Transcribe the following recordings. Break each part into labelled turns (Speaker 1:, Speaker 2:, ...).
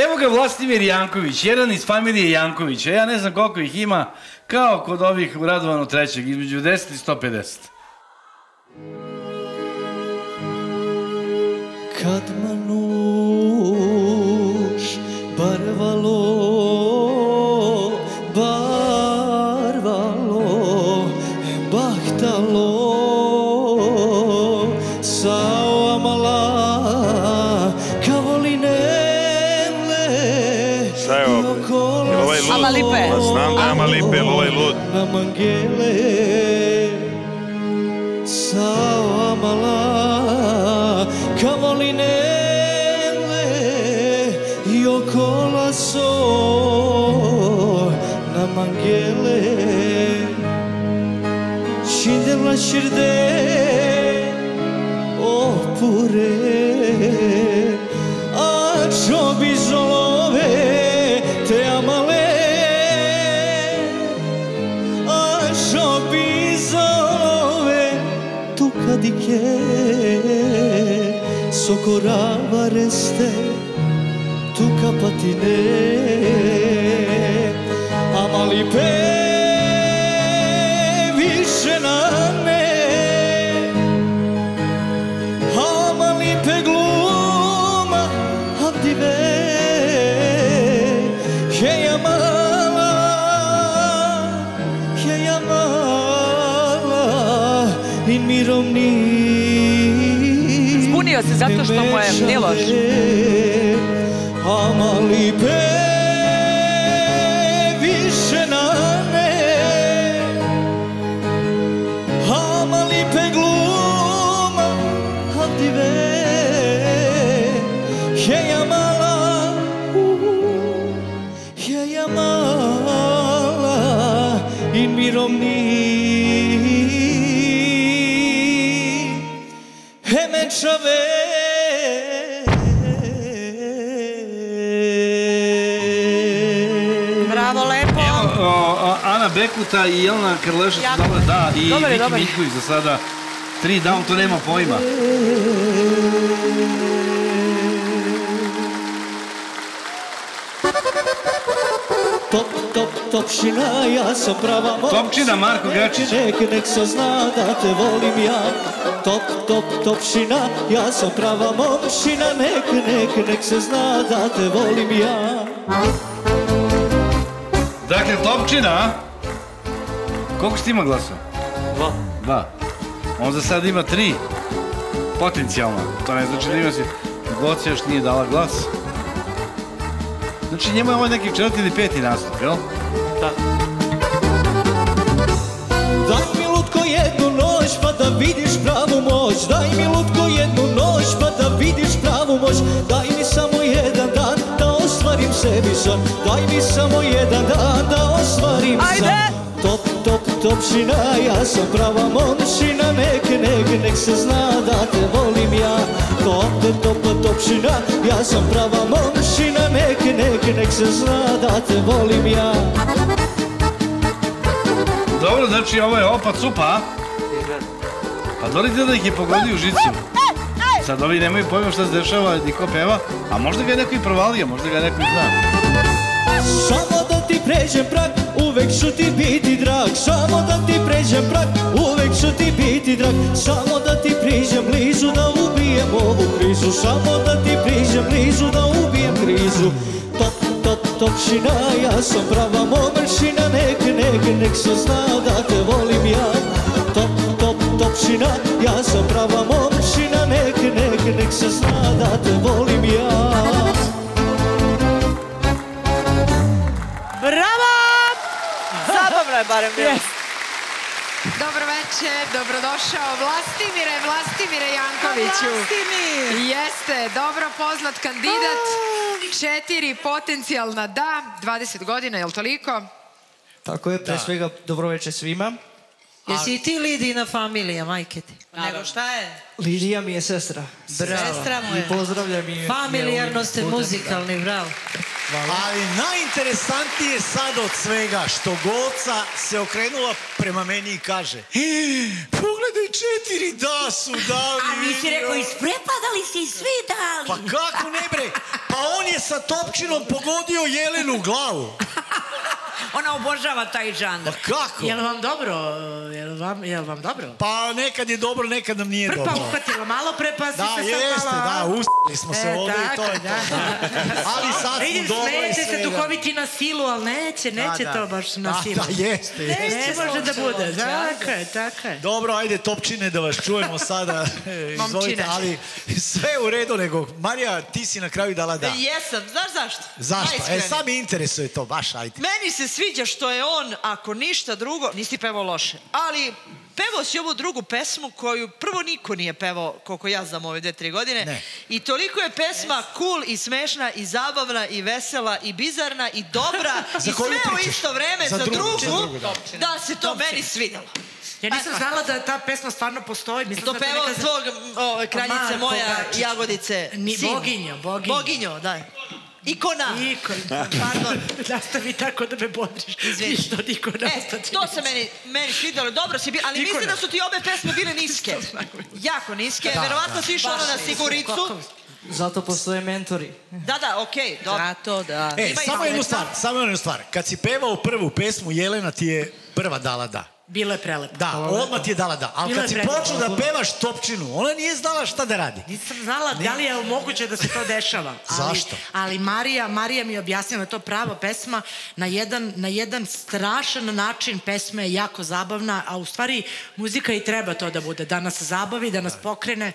Speaker 1: Evo ga Vlastimir Janković, jedan iz familije Jankovića. Ja ne znam koliko ih ima, kao kod ovih u Radovanu trećeg, između 10 i 150.
Speaker 2: Kad manuš barvalo, barvalo, bahtalo, sao amala, kavolinele, i okolo so,
Speaker 3: znam da je Amalipe, ili ovaj lud.
Speaker 2: na mangele, sao amala, kavolinele, i okolo so, na mangele, scindela scirde, oppure a ciò bisolove te amale, a ciò bisolove tu cadicche socorrava reste tu capatine Amalipe više na me, Amalipe gluma abdive, heja mala in mirovni.
Speaker 4: Zbunio se zato što mu je Miloš.
Speaker 2: Amalipe više na me, Amalipe gluma abdive, heja mala, heja mala in mirovni. Hemečave
Speaker 4: Bravo, lepo.
Speaker 1: Ana Bekuta i Jelena Krleša su dobre, da, i Viki Miljković za sada. 3 down, to nema pojma.
Speaker 2: Top, top, topšina, ja sam prava momčina.
Speaker 1: Topčina, Marko Gačić.
Speaker 2: Nek se zna da te volim ja. Top, top, topšina, ja sam prava momčina. Nek se zna da te volim ja.
Speaker 1: Dakle, Topčina, a? Koliko si ti ima glasa? 2. On za sad ima 3. Potencijalno. To ne znači da ima si... Goca još nije dala glas. Znači njemu je ovo neki 4. ili 5. nastup, jel?
Speaker 2: Da. Daj mi lutko jednu noć pa da vidiš pravu moć. Daj mi lutko jednu noć pa da vidiš pravu moć. Daj mi samo jedan dan da ostvarim sebi san. Daj mi samo jedan dan da ostvarim san. Top, top, topšina, ja sam prava momčina. Nek se zna da te volim ja. Top, top, topšina, ja sam prava momčina. Nek se zna da te volim ja.
Speaker 1: Dobro, znači ovo je opa cupa, a? Pa dolite da ih je pogodio u žicu. Sad ovi nemaju pojma šta se dešava, niko peva, a možda ga je neko i provalio, možda ga neko i zna.
Speaker 2: Samo da ti pređem prag, uvek ću ti biti drag. Samo da ti pređem prag, uvek ću ti biti drag. Samo da ti priđem blizu, da ubijem ovu krizu. Samo da ti priđem blizu, da ubijem krizu. Top, top, topšina, ja sam prava momčina. Nek se zna da te volim ja. Top, top, topšina, ja sam prava momčina. Nek se zna da te volim ja.
Speaker 4: Bravo! Zabavno je barem bilo.
Speaker 5: Dobro večer, dobrodošao Vlastimire Jankoviću.
Speaker 4: Vlastimir!
Speaker 5: Jeste, dobro poznat kandidat, 4 potencijalna da, 20 godina, je li toliko?
Speaker 2: Tako je, pre svega dobro večer svima.
Speaker 6: Jesi i ti Lidina familija, majke ti?
Speaker 4: Nego šta je?
Speaker 2: Lidija mi je sestra.
Speaker 6: Bravo.
Speaker 4: Sestra mu je.
Speaker 2: Pozdravljam i...
Speaker 6: Familijarno ste muzikalni, bravo.
Speaker 7: Ali najinteresantnije sad od svega što Goca se okrenula prema meni i kaže pogledaj 4 da su dali.
Speaker 8: A nisi rekao isprepadali si i svi dali.
Speaker 7: Pa kako ne bre? Pa on je sa topčinom pogodio Jelenu u glavu.
Speaker 8: Ona obožava taj žanr.
Speaker 7: Pa kako?
Speaker 6: Jel vam dobro? Jel vam dobro?
Speaker 7: Pa nekad je dobro, nekad nam nije dobro.
Speaker 6: Prpa uhvatila malo pre, pa si se sad malo...
Speaker 7: Da, jeste, da, usili smo se ovdje i to je to. Ali sad smo dobro i sve.
Speaker 6: Smijete se duhoviti na silu, ali neće to baš na silu.
Speaker 7: Da, jeste.
Speaker 6: Ne može da bude, tako je.
Speaker 7: Dobro, ajde topčine da vas čujemo sada. Izvolite, ali sve u redu, nego Marija, ti si na kraju dala da.
Speaker 4: Jesam, znaš zašto?
Speaker 7: Zašto? Sad mi interesuje to, baš, ajde.
Speaker 4: Meni se sviđa što je on, ako ništa drugo, nisi pevao loše, ali pevao si ovu drugu pesmu koju prvo niko nije pevao, koliko ja znam ove 2-3 godine.
Speaker 7: Ne.
Speaker 4: I toliko je pesma cool i smešna i zabavna i vesela i bizarna i dobra i sve u isto vreme za drugu, da se to meni svidjelo.
Speaker 6: Ja nisam znala da ta pesma stvarno postoji.
Speaker 4: To pevao svog kraljice moja Jagodice. Boginjo, da. Ikona. Pardon.
Speaker 6: Nastavi tako da me bodriš. Ništa od ikona.
Speaker 4: To se meni svidjelo. Dobro si bio, ali mislim da su ti obe pesme bile niske. Jako niske. Verovatno si išao na Siguricu.
Speaker 2: Zato postoje mentori.
Speaker 4: Da, okej.
Speaker 8: Zato da.
Speaker 7: Samo jednu stvar. Kad si pevao prvu pesmu, Jelena ti je prva dala da.
Speaker 6: Bilo je prelepo.
Speaker 7: Da, odmah ti je dala da. Ali kad si počeo da pevaš Topčinu, ona nije znala šta da radi.
Speaker 6: Nisam znala da li je moguće da se to dešava.
Speaker 7: Zašto?
Speaker 6: Ali Marija mi je objasnila to prava pesma na jedan strašan način. Pesma je jako zabavna, a u stvari muzika i treba to da bude. Da nas zabavi, da nas pokrene.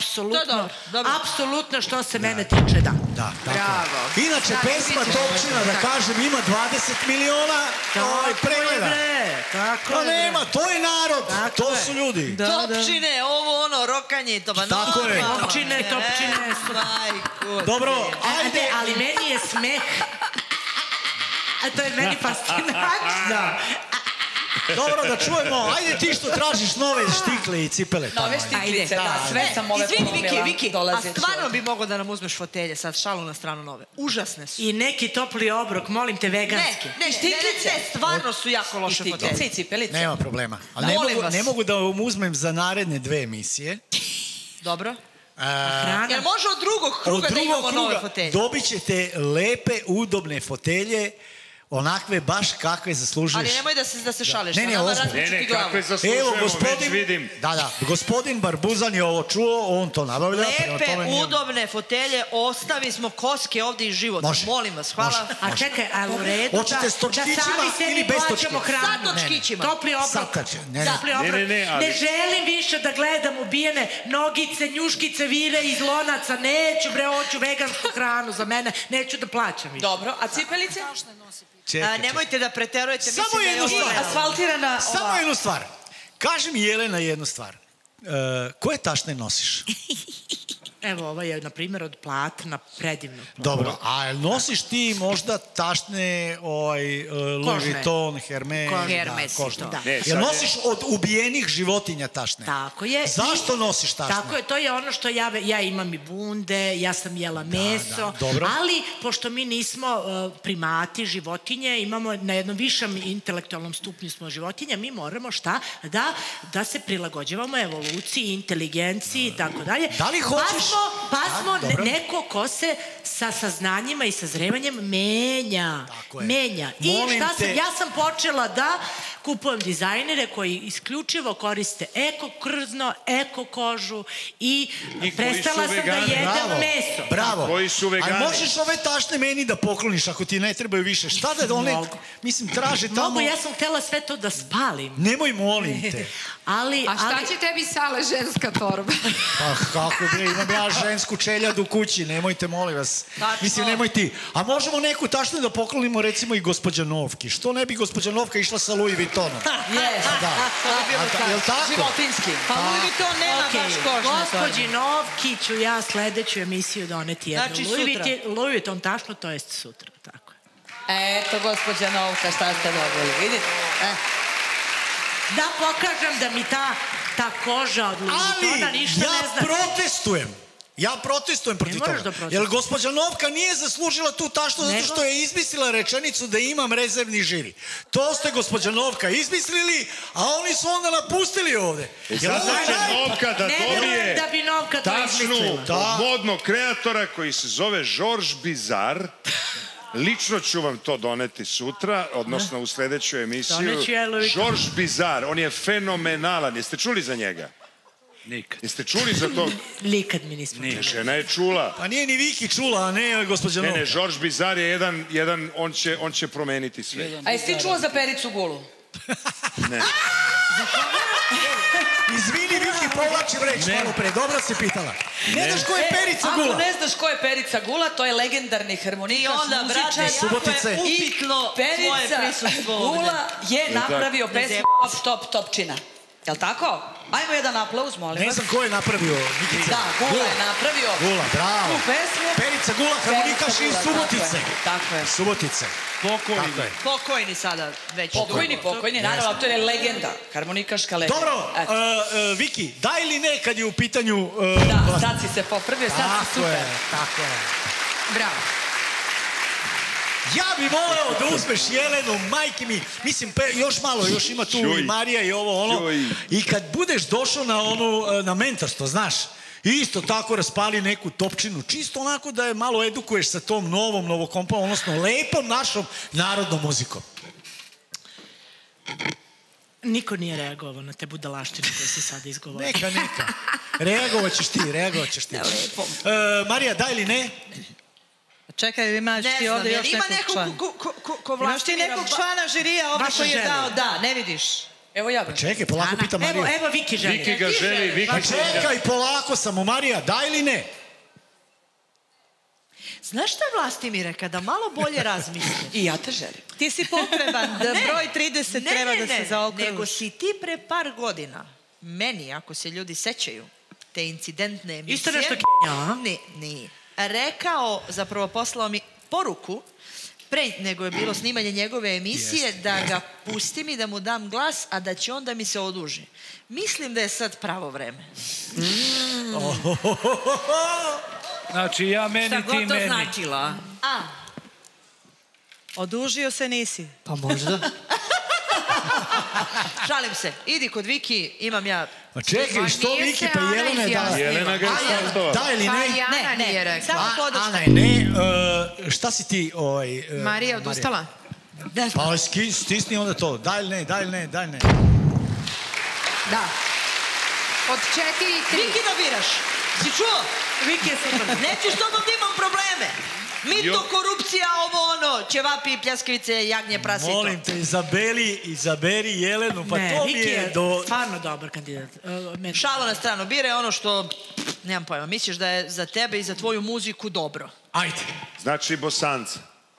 Speaker 6: Apsolutno što se mene tiče, da.
Speaker 7: Bravo. Inače, pesma Topčina, da kažem, ima 20 miliona pregleda.
Speaker 6: Tako je.
Speaker 7: Nema, to je narod, to su ljudi.
Speaker 4: Topčine, ovo ono, rokanje, to ba
Speaker 7: Tako je.
Speaker 6: Topčine.
Speaker 7: Dobro, ajde.
Speaker 6: Ali meni je smeh. A to je meni fascinantno.
Speaker 7: Dobro, da čujemo. Ajde ti što tražiš nove štikle i cipele.
Speaker 4: Nove štiklice, da. Sve sam ove polomila. Viki, a stvarno bi mogao da nam uzmeš fotelje, sad šalu na stranu nove. Užasne su.
Speaker 6: I neki topli obrok, molim te, veganski.
Speaker 4: Ne, štiklice stvarno su jako loše fotelje.
Speaker 8: Štiklice i cipelice.
Speaker 7: Nema problema. Ali ne mogu da vam uzmem za naredne 2 emisije.
Speaker 4: Dobro. Jer može od drugog kruga da imamo nove fotelje.
Speaker 7: Dobit ćete lepe, udobne fotelje, onakve baš kakve zaslužuješ.
Speaker 4: Ali nemoj da se šališ.
Speaker 3: Ne, kakve zaslužujemo, već vidim.
Speaker 7: Da, gospodin Barbuzan je ovo čuo, on to nabavlja.
Speaker 4: Lepe, udobne fotelje, ostavi smo koske ovdje i život. Molim vas, hvala.
Speaker 6: A čekaj, ali u redu
Speaker 7: hoćete s točkićima ili bez točkića?
Speaker 6: Sa
Speaker 4: točkićima.
Speaker 6: Topli obrok. Ne želim više da gledam ubijene nogice, njuškice, vire iz lonaca. Neću, hoću vegansku hranu za mene. Neću da plaćam više.
Speaker 4: Dobro, a cipelice? Nemojte da preterujete.
Speaker 7: Samo jednu stvar.
Speaker 4: Asfaltirana.
Speaker 7: Samo jednu stvar. Kaži mi, Jelena, jednu stvar. Koje tašne nosiš?
Speaker 6: Evo, ovo je, na primjer, od platna, predivno.
Speaker 7: Dobro, a nosiš ti možda tašne Louis Vuitton, Hermes?
Speaker 6: Kožne, da.
Speaker 7: Jel nosiš od ubijenih životinja tašne?
Speaker 6: Tako je.
Speaker 7: Zašto nosiš tašne?
Speaker 6: Tako je, to je ono što ja imam i bunde, ja sam jela meso, ali pošto mi nismo primati, životinje, imamo na jednom višem intelektualnom stupnju smo životinja, mi moramo da se prilagođavamo evoluciji, inteligenciji i tako dalje.
Speaker 7: Da li hoćeš?
Speaker 6: Pa smo neko se sa saznanjima i sazrevanjem menja. I ja sam počela da kupujem dizajnere koji isključivo koriste eko krzno, eko kožu i prestala sam da jedem meso.
Speaker 7: Bravo.
Speaker 3: Koji su vegani.
Speaker 7: Ali možeš ove tašne meni da pokloniš ako ti ne trebaju više. Šta da one, mislim, traže tamo...
Speaker 6: Mogu, ja sam htjela sve to da spalim.
Speaker 7: Nemoj, molim te.
Speaker 5: A šta će tebi Sale ženska torba?
Speaker 7: Pa kako bre, imam ja žensku čeljadu u kući, nemojte, molim vas. Mislim, nemoj ti. A možemo neku tašnu da poklonimo recimo i gospođa Novki. Što ne bi gospođa Novka išla sa Louis Vuittonom?
Speaker 4: Jes.
Speaker 7: Jel tako?
Speaker 4: Životinski. Pa Louis Vuitton nema baš kožne.
Speaker 6: Gospođi Novki ću ja sledeću emisiju doneti jednu.
Speaker 4: Znači sutra.
Speaker 6: Louis Vuitton tašno, to jest sutra. Tako.
Speaker 8: Eto, gospođa Novka, šta ste dobili, vidite?
Speaker 6: Da pokažem da mi ta koža od Louis Vuittona ništa ne zna.
Speaker 7: Ali ja protestujem. Ja protestujem protiv toga. Jer gospođa Novka nije zaslužila tu taštu zato što je izmislila rečenicu da imam rezervni žiri. To ste gospođa Novka izmislili, a oni su onda napustili ovde.
Speaker 3: Zato će Novka da dobije tačnu modnog kreatora koji se zove Georges Bizarre. Lično ću vam to doneti sutra, odnosno u sledeću emisiju. Georges Bizarre, on je fenomenalan. Jeste čuli za njega?
Speaker 1: Nikad.
Speaker 3: Jeste čuli za to?
Speaker 6: Nikad mi nismo čuli.
Speaker 3: Žena je čula.
Speaker 7: Pa nije ni Viki čula, a ne gospođa Novka.
Speaker 3: Ne, Georges Bizarre je jedan, on će promeniti sve.
Speaker 8: A jesi ti čula za Pericu Gulu?
Speaker 3: Ne.
Speaker 7: Izvini, Viki, povlačim reč malo pre, dobro si pitala. Ne znaš ko je Perica Gula?
Speaker 8: Ako ne znaš ko je Perica Gula, to je legendarni harmonikaš, muzičar.
Speaker 7: Subotice.
Speaker 8: I Perica Gula je napravio pesmu Top-Čina. Jel' tako? Ajmo jedan aplauz, molim vas.
Speaker 7: Ne znam ko je napravio, Vikice.
Speaker 8: Da, Gula je napravio
Speaker 7: Gula, bravo.
Speaker 8: tu pesmu.
Speaker 7: Perica Gula, harmonikaš iz Subotice.
Speaker 8: Tako je.
Speaker 7: Subotice.
Speaker 4: Pokojni sada već.
Speaker 8: Pokojni, naravno, to je legenda. Harmonikaška legenda.
Speaker 7: Dobro, Viki, da ili ne kad je u pitanju...
Speaker 8: Da, sad si se popravio, sad si super.
Speaker 7: Tako je.
Speaker 5: Bravo.
Speaker 7: Ja bih voleo da uzmeš Jelenu, majke mi. Mislim, još malo, još ima tu i Marija i ovo ono. I kad budeš došao na mentorstvo, znaš, isto tako raspali neku topčinu, čisto onako da je malo edukuješ sa tom novokompom, odnosno lepom našom narodnom muzikom.
Speaker 6: Niko nije reagovao na te budalaštine koje si sada izgovorio.
Speaker 7: Neka. Reagovat ćeš ti. Marija, da ili ne?
Speaker 4: Čekaj, imaš ti ovdje još nekog člana. Imaš ti nekog člana žirija ovdje koji je dao da, ne vidiš?
Speaker 8: Evo ja.
Speaker 7: Čekaj, polako pita Marija.
Speaker 6: Evo Viki želi.
Speaker 3: Viki ga želi.
Speaker 7: Čekaj, polako samo, Marija, da ili ne?
Speaker 4: Znaš šta, Vlastimire, kada malo bolje razmisliš?
Speaker 8: I ja te želim.
Speaker 4: Ti si potreban da broj 30 treba da se zaokruži. Nego si ti pre par godina, meni, ako se ljudi sećaju, te incidentne emisije...
Speaker 6: Isto nešto k***a?
Speaker 4: Ne. Rekao, zapravo poslao mi poruku, pre nego je bilo snimanje njegove emisije, da ga pustim i da mu dam glas, a da će onda mi se oduži. Mislim da je sad pravo vreme.
Speaker 1: Znači, ja meni, ti meni.
Speaker 8: Šta god to značila?
Speaker 4: Odužio se nisi?
Speaker 8: Pa možda.
Speaker 4: Šalim se, idi kod Viki, imam ja...
Speaker 7: Pa čekaj, što Viki, pa Jelena je dala.
Speaker 3: Jelena ga je startova.
Speaker 7: Da ili ne?
Speaker 4: Ne, samo podrška.
Speaker 7: Ana je ne. Šta si ti?
Speaker 5: Marija odustala?
Speaker 7: Pa stisni onda to. Da ili ne?
Speaker 5: Da. Od 4-3.
Speaker 4: Viki da biraš. Si čuo?
Speaker 6: Viki je super.
Speaker 4: Neću s tobom da imam probleme. Mito, korupcija, ovo ono, ćevapi, pljeskavice, jagnje, prasito.
Speaker 7: Molim te, izaberi Jelenu, pa to mi je do...
Speaker 6: Viki je stvarno dobar kandidat.
Speaker 4: Šalo na stranu, biraj ono što, nemam pojma, misliš da je za tebe i za tvoju muziku dobro.
Speaker 7: Ajde.
Speaker 3: Znači Bosanca.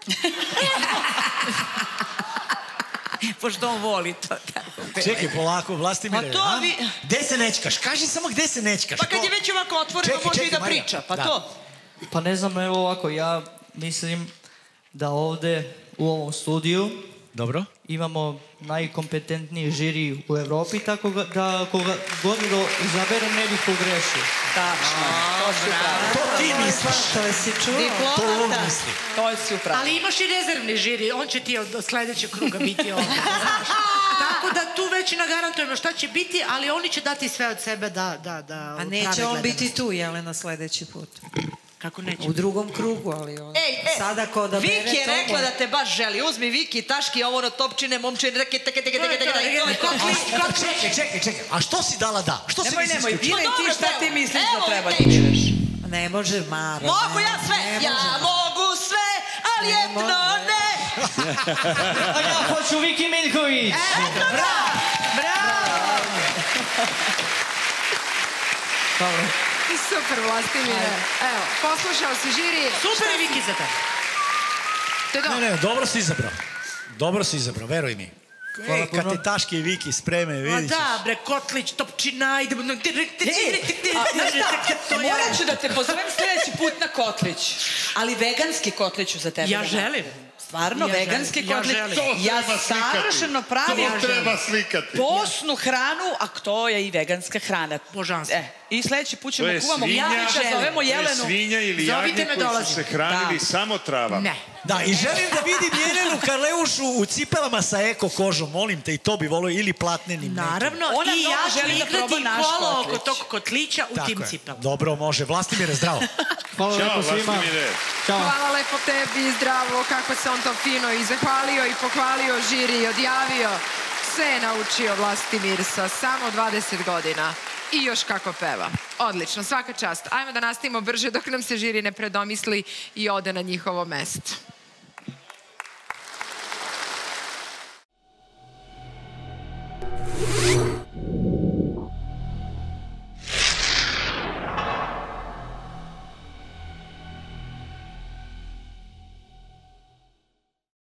Speaker 8: Pošto on voli to.
Speaker 7: Čekaj, polako, Vlastimire.
Speaker 4: Pa to vi...
Speaker 7: Gde se nećkaš? Kaži samo gde se nećkaš.
Speaker 4: Pa kad je već ovako otvoreno, može i da priča. Pa to...
Speaker 9: Pa ne znam, evo ovako, ja mislim da ovde u ovom studiju imamo najkompetentniji žiri u Evropi, tako da koga god izabere ne bih pogrešio.
Speaker 8: Tačno, to si upravo.
Speaker 7: To ti misliš.
Speaker 8: To si čuo.
Speaker 4: Diplomata.
Speaker 8: To si upravo.
Speaker 6: Ali imaš i rezervni žiri, on će ti od sledećeg kruga biti ovdje, znaš. Tako da tu već nagarantujemo šta će biti, ali oni će dati sve od sebe da
Speaker 10: A neće on biti tu, Jelena, sledeći put.
Speaker 6: Kako neće?
Speaker 10: U drugom krugu, ali on... Sada ko da bere to...
Speaker 4: Viki je rekla da te baš želi. Uzmi Viki, taški, ovo ono topčine, momčine,
Speaker 7: Čekaj. A što si dala da?
Speaker 8: Nemoj, biraj ti šta ti misliš da treba ti biraš.
Speaker 10: Ne može, Mara.
Speaker 4: Mogu ja sve, ja mogu sve, ali jedno ne.
Speaker 9: A ja hoću Viki Miljković.
Speaker 4: Bravo.
Speaker 9: Dobro.
Speaker 5: Super, Vlastimire. Evo, poslušao si žiri.
Speaker 6: Super je Viki za tebe.
Speaker 7: Ne, dobro si izabrao, veruj mi. Kad te Taške i Viki spreme, vidiš.
Speaker 6: Da, bre, Kotlić, Topčina, idemo...
Speaker 8: Morat ću da te pozovem sljedeći put na Kotlić. Ali veganski Kotliću za tebe.
Speaker 6: Ja želim.
Speaker 8: stvarno veganski kotleti. Ja savršeno pravim posnu hranu, a to je i veganska hrana.
Speaker 6: Božanstvo.
Speaker 8: I sledeći put ćemo kuvamo Javića, zovemo Jelenu.
Speaker 3: To je svinja ili jagnje koji su se hranili samo trava.
Speaker 6: Ne.
Speaker 7: Da, i želim da vidim Jelenu Karleušu u cipelama sa eko kožom, molim te, i to bi volio, ili platnenim.
Speaker 6: Naravno, i ja ću igrati kolo oko tog kotlića u tim cipelama.
Speaker 7: Dobro, može. Vlastimire, zdravo.
Speaker 9: Hvala lepo svima.
Speaker 5: Hvala lepo tebi, zdravo, kako se on to fino i zahvalio i pohvalio žiri i odjavio. Sve je naučio Vlastimir sa samo 20 godina. I još kako peva. Odlično, svaka čast. Ajmo da nastavimo brže dok nam se žiri ne predomisli i ode na njihovo mesto.